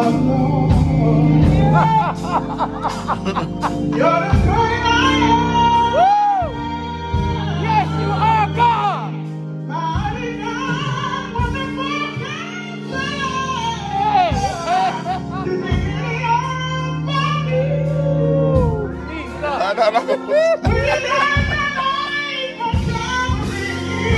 You're the great I am. Woo! Yes, you are God. Mighty God, wonderful Counselor. Hey. You make it all for me. Jesus. We died the night for Calvary.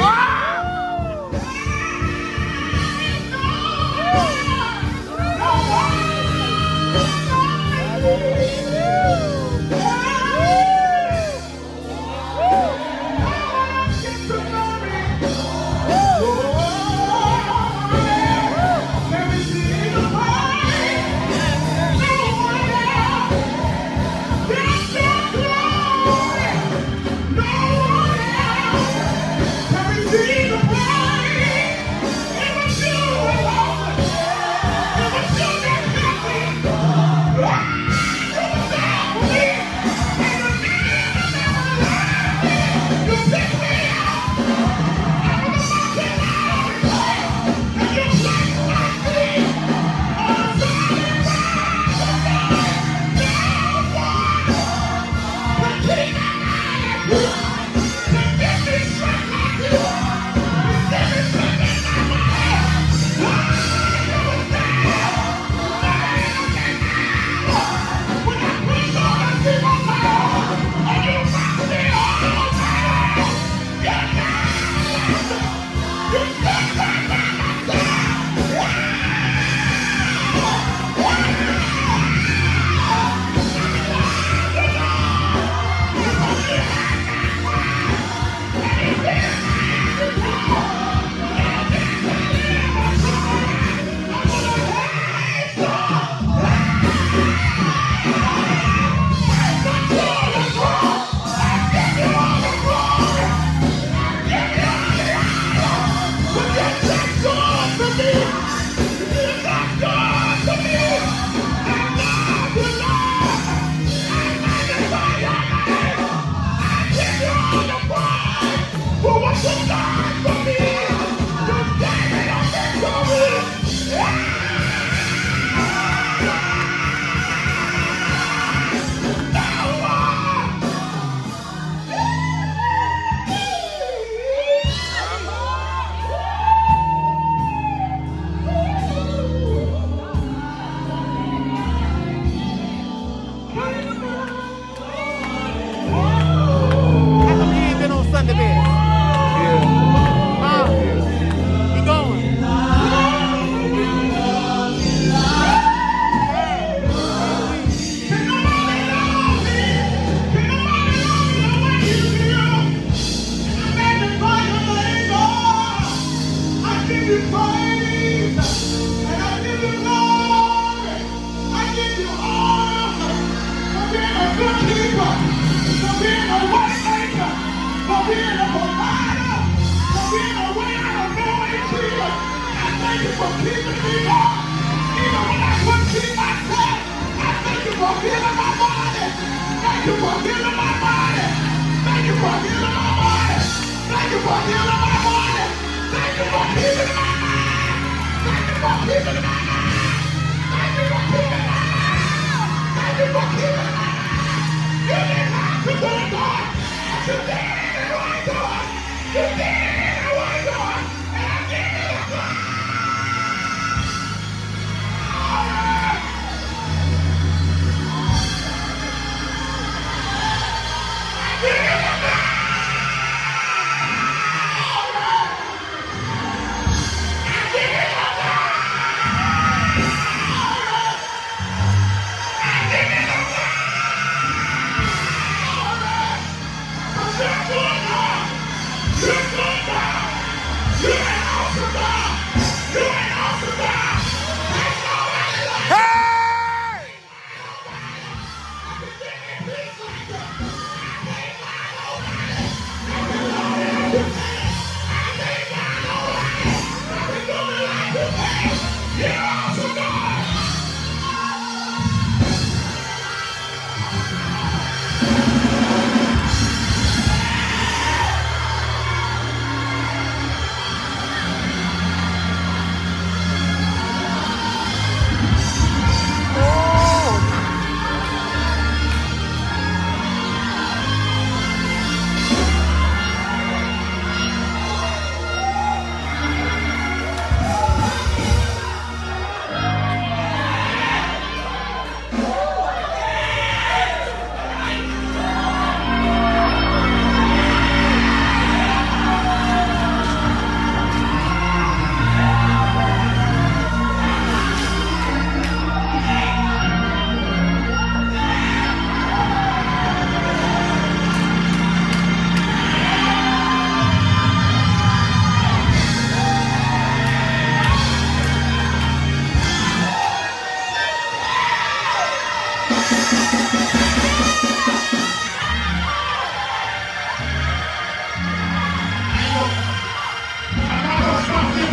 You're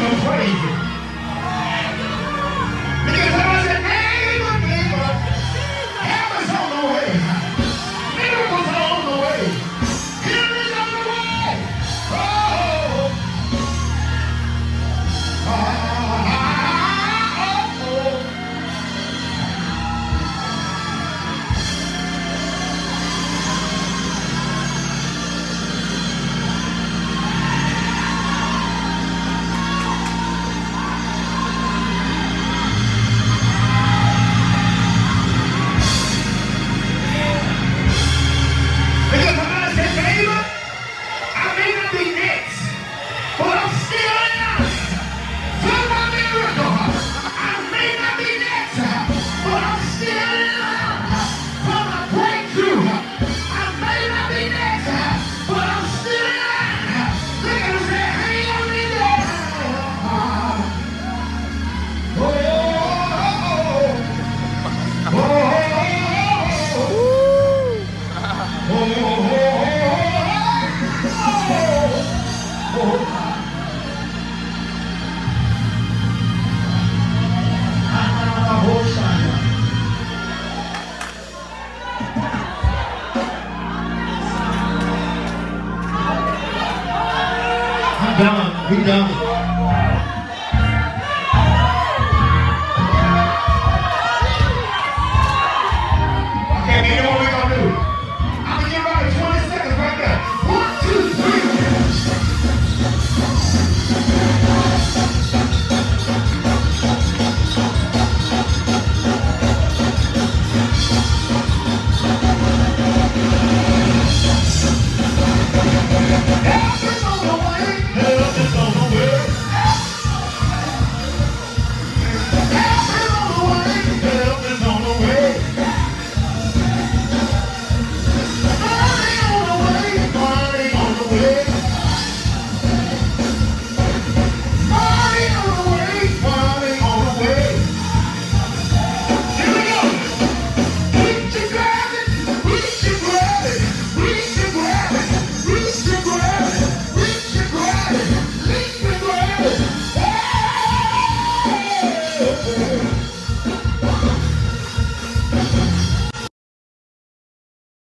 gonna praise him. Because somebody said, neighbor, neighbor, help us on the way. Miracles are on the way. Healing is on the way. Oh. Because somebody said, neighbor, I may not be next, but I'm still in for my miracle. I may not be next, but I'm still in for my breakthrough. I may not be next, but I'm still in. Look at him say, hang on in there. Oh, oh, oh, oh. I'm done. We done.